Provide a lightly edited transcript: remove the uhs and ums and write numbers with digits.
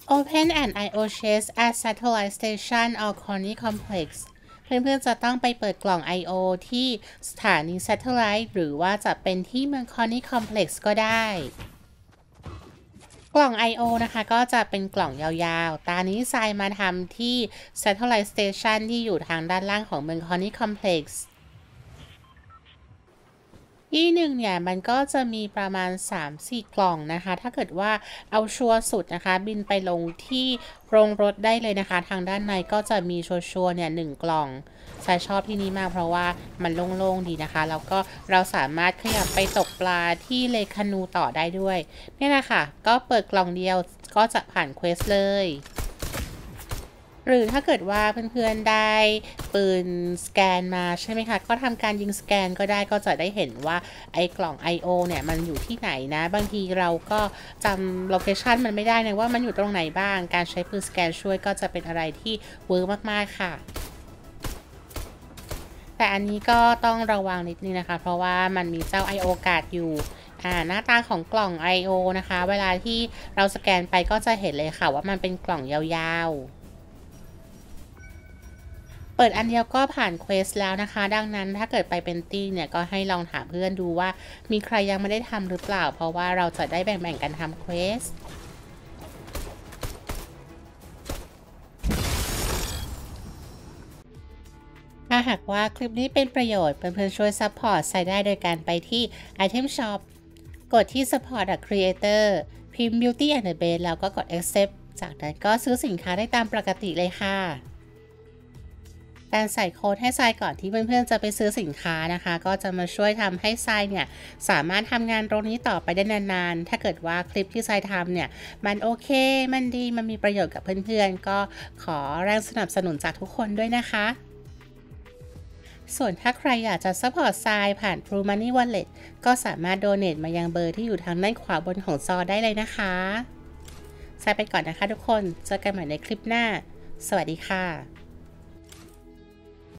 Open an I/O chest at Satellite Station or Colony Complex เพื่อนๆจะต้องไปเปิดกล่อง I/O ที่สถานี Satellite หรือว่าจะเป็นที่เมือง Colony Complex ก็ได้ กล่อง I/O นะคะก็จะเป็นกล่องยาวๆตานี้ทรายมาทำที่ Satellite Station ที่อยู่ทางด้านล่างของเมือง Colony Complexที่หนึ่งเนี่ยมันก็จะมีประมาณ 3-4 กล่องนะคะถ้าเกิดว่าเอาชัวร์สุดนะคะบินไปลงที่โรงรถได้เลยนะคะทางด้านในก็จะมีชัวร์เนี่ย1 กล่องสายชอบที่นี่มากเพราะว่ามันโล่งๆดีนะคะแล้วก็เราสามารถขยับไปตกปลาที่เลคานูต่อได้ด้วยนี่แหละค่ะก็เปิดกล่องเดียวก็จะผ่านเควสเลยหรือถ้าเกิดว่าเพื่อนๆได้ปืนสแกนมาใช่ไหมคะก็ทำการยิงสแกนก็ได้ก็จะได้เห็นว่าไอ้กล่อง I/O เนี่ยมันอยู่ที่ไหนนะบางทีเราก็จำโลเคชันมันไม่ได้นะว่ามันอยู่ตรงไหนบ้างการใช้ปืนสแกนช่วยก็จะเป็นอะไรที่เวิร์กมากๆค่ะแต่อันนี้ก็ต้องระวังนิดนึงนะคะเพราะว่ามันมีเจ้า I/O การ์ดอยู่หน้าตาของกล่อง I/O นะคะเวลาที่เราสแกนไปก็จะเห็นเลยค่ะว่ามันเป็นกล่องยาวๆเปิดอันเดียวก็ผ่านเควสแล้วนะคะดังนั้นถ้าเกิดไปเป็นตี้เนี่ยก็ให้ลองถามเพื่อนดูว่ามีใครยังไม่ได้ทำหรือเปล่าเพราะว่าเราจะได้แบ่งๆกันทำเควสถ้าหากว่าคลิปนี้เป็นประโยชน์เพื่อนๆช่วยซัพพอร์ตใส่ได้โดยการไปที่ Item Shop กดที่ Support a Creator พิมพ์ Beauty and the Beast แล้วก็กด Accept จากนั้นก็ซื้อสินค้าได้ตามปกติเลยค่ะการใส่โค้ดให้ทรายก่อนที่เพื่อนๆจะไปซื้อสินค้านะคะก็จะมาช่วยทำให้ทรายเนี่ยสามารถทำงานตรงนี้ต่อไปได้นานๆถ้าเกิดว่าคลิปที่ทรายทำเนี่ยมันโอเคมันดีมันมีประโยชน์กับเพื่อนๆก็ขอแรงสนับสนุนจากทุกคนด้วยนะคะส่วนถ้าใครอยากจะซัพพอร์ตทรายผ่าน True Money Wallet ก็สามารถโดเนทมายังเบอร์ที่อยู่ทางด้านขวาบนของจอได้เลยนะคะทรายไปก่อนนะคะทุกคนเจอกันใหม่ในคลิปหน้าสวัสดีค่ะ